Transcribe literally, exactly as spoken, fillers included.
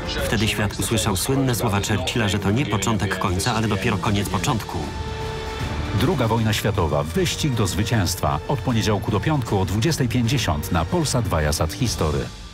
Wtedy świat usłyszał słynne słowa Churchilla, że to nie początek końca, ale dopiero koniec początku. Druga wojna światowa. Wyścig do zwycięstwa. Od poniedziałku do piątku o dwudziestej pięćdziesiąt na Polsat Viasat History.